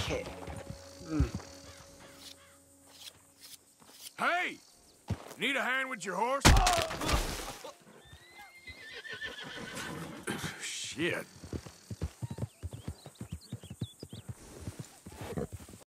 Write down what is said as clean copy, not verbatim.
Okay. Hey! Need a hand with your horse? Shit.